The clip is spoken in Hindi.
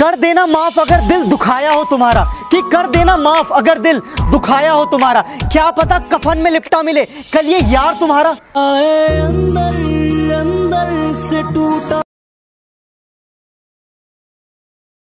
कर देना माफ अगर दिल दुखाया हो तुम्हारा, कि कर देना माफ अगर दिल दुखाया हो तुम्हारा, क्या पता कफन में लिपटा मिले कल ये यार तुम्हारा। अंदर अंदर से टूटा